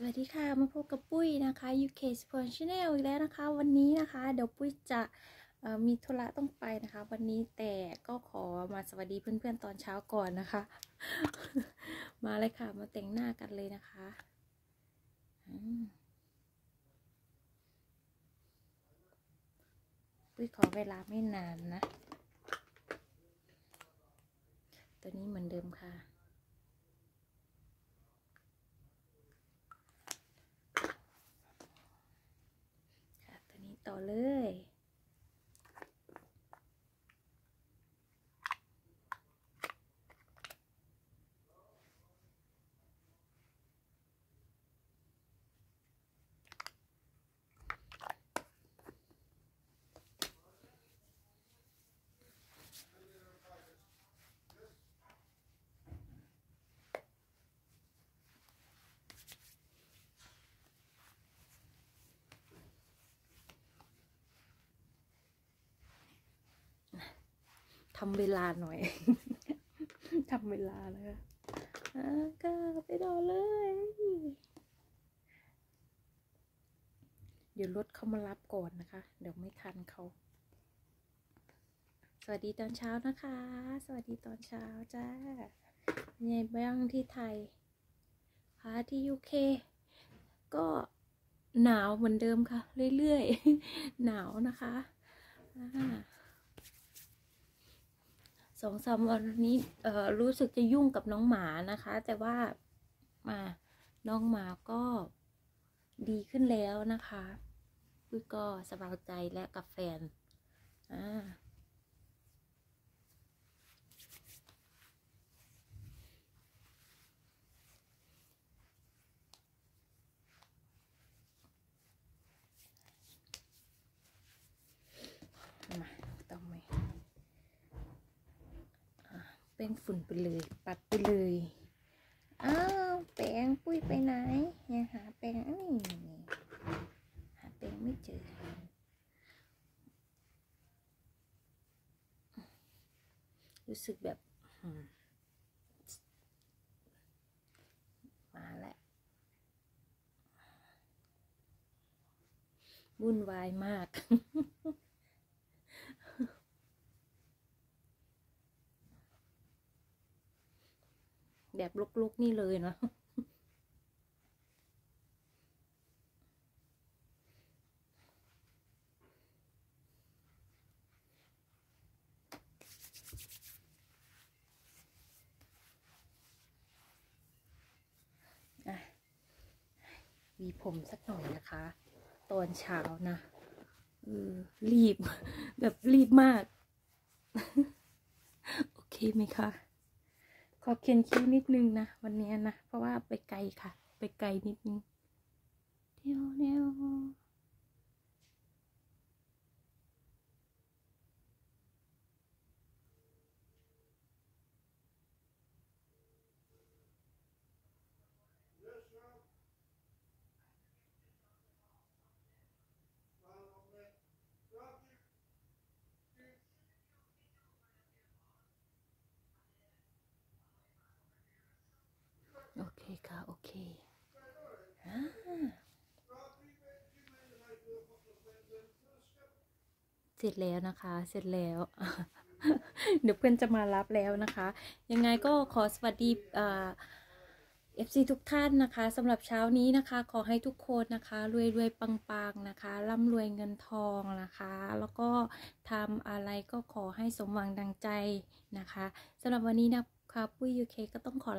วัสดีค่ะมาพบกับปุ้ยนะคะ UK Sport Channel อีกแล้วนะคะวันนี้นะคะเดี๋ยวปุ้ยจะมีธุระต้องไปนะคะวันนี้แต่ก็ขอมาสวัสดีเพื่อนๆตอนเช้าก่อนนะคะ มาเลยค่ะมาแต่งหน้ากันเลยนะคะปุ้ยขอเวลาไม่นานนะตัวนี้เหมือนเดิมค่ะตัวนี้ต่อเลยทำเวลาหน่อย ทำเวลาเลยก็ไปรอเลยเดี๋ยวรถเขามารับก่อนนะคะเดี๋ยวไม่ทันเขาสวัสดีตอนเช้านะคะสวัสดีตอนเช้าจ้าเป็นไงบ้างที่ไทยค่ะที่ UK ก็หนาวเหมือนเดิมค่ะเรื่อยๆ หนาวนะคะ2-3 วันนี้รู้สึกจะยุ่งกับน้องหมานะคะแต่ว่าน้องหมาก็ดีขึ้นแล้วนะคะปุ้ยก็สบายใจและกับแฟนมาต้องไหมแป้งฝุ่นไปเลยปัดไปเลยอ้าวแป้งปุ้ยไปไหนเนี่ยหาแป้งนี่หาแป้งไม่เจอรู้สึกแบบมาแล้ววุ่นวายมาก แบบลุกๆนี่เลยเนาะวีผมสักหน่อยนะคะตอนเช้านะรีบแบบรีบมาก โอเคไหมคะขอเขียนคิ้วนิดนึงนะวันนี้นะเพราะว่าไปไกลค่ะไปไกลนิดนึงเดี๋ยวโอเคค่ะโอเคเสร็จแล้วนะคะเสร็จแล้ว เดี๋ยวเพื่อนจะมารับแล้วนะคะยังไงก็ขอสวัสดีFC ทุกท่านนะคะสำหรับเช้านี้นะคะขอให้ทุกคนนะคะรวยปังๆนะคะร่ำรวยเงินทองนะคะแล้วก็ทำอะไรก็ขอให้สมหวังดังใจนะคะสำหรับวันนี้นะคะปุ้ย UK ก็ต้องขอ